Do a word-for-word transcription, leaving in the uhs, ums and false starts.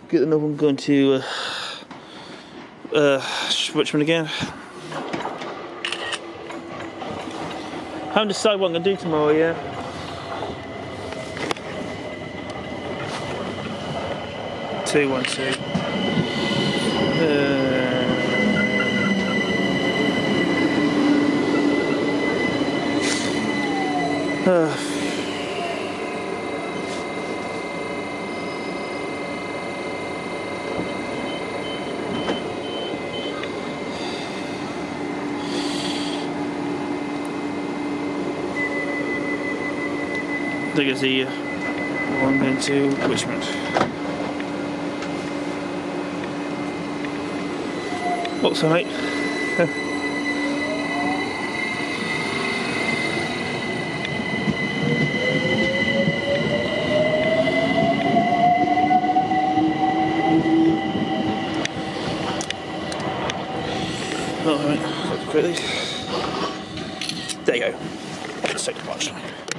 Get another one going to uh, uh, Richmond again. Haven't decided what I'm going to do tomorrow yet. Two, one, two. Uh, uh, I think it's the one going to Richmond. What's alright? Alright, quickly. There you go. Let's take the watch.